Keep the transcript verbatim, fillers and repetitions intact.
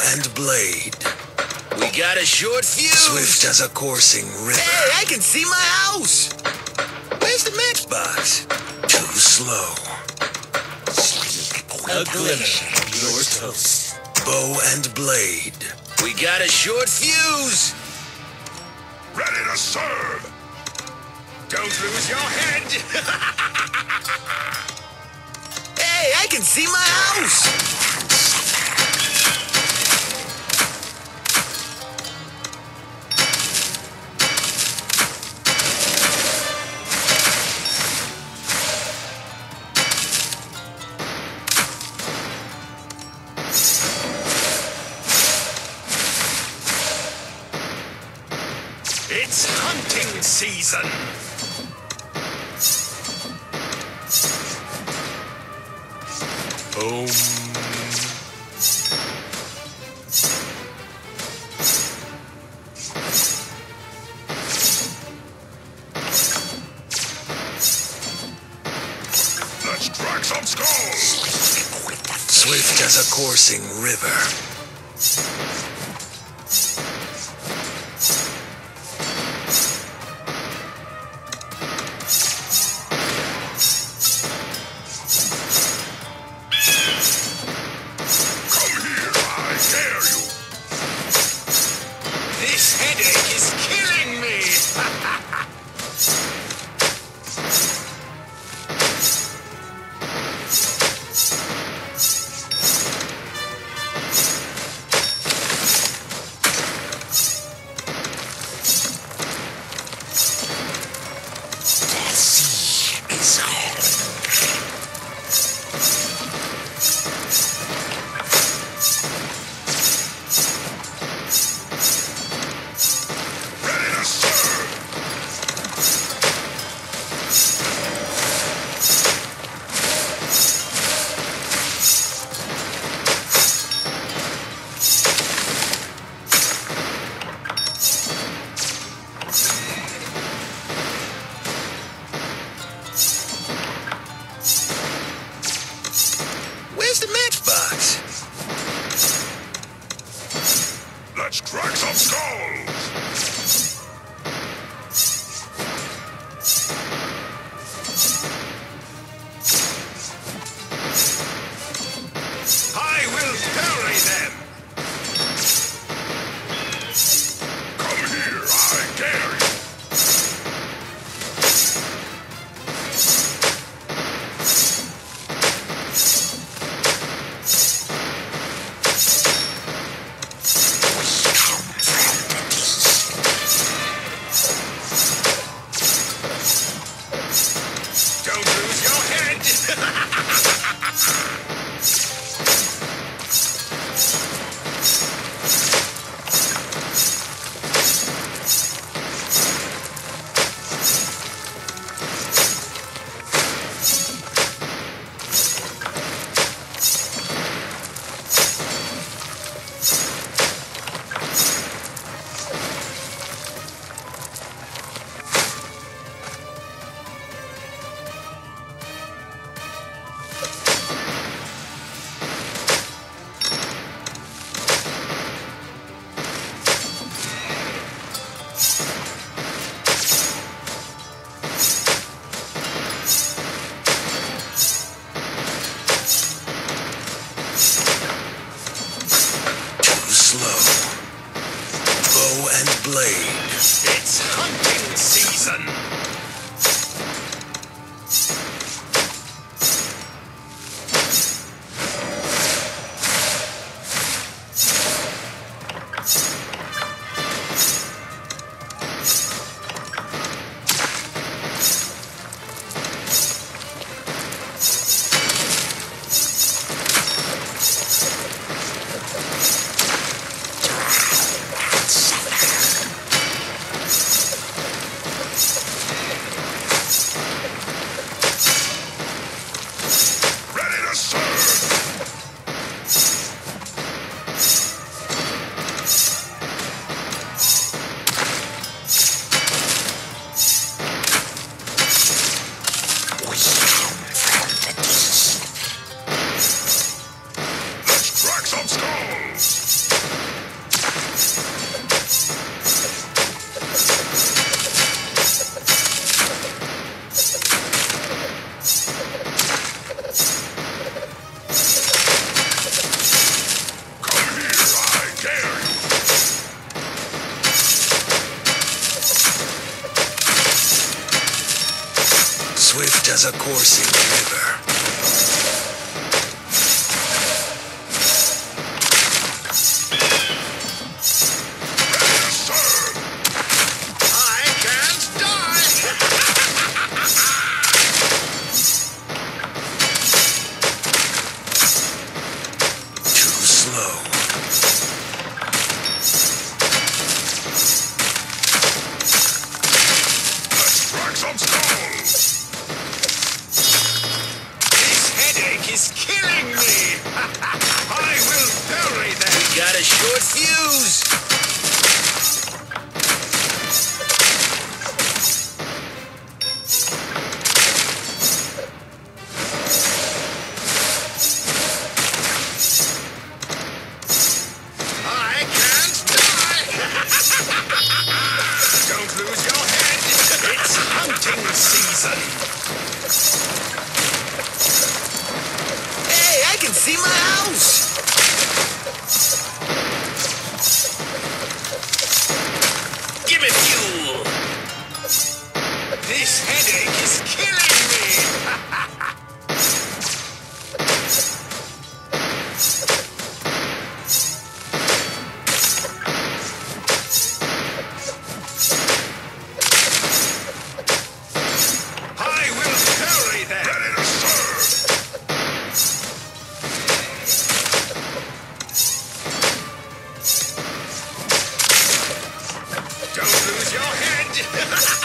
and blade. We got a short fuse. Swift as a coursing river. Hey, I can see my house. Where's the matchbox? Too slow. A glimmer. Your toast. Bow and blade. We got a short fuse. Ready to serve! Don't lose your head. Hey, I can see my house. It's hunting season! Boom. Let's crack some skulls! Swift as a coursing river. This headache is killing me! The sea is calling. Ready to serve! Where's the matchbox? Let's crack some skulls! I will bury them! Come here, I dare you! Don't lose your head! Too slow. Bow and blade. It's hunting season! as a coursing river. I can't die! Too slow. Let's crack some skulls! This headache is killing me! I will bury them! Got a short fuse! I can't die! Don't lose your head! It's hunting season! Hey, I can see my house! Give me fuel! This headache is killing me! I will bury them! Ready to serve! Don't lose your head!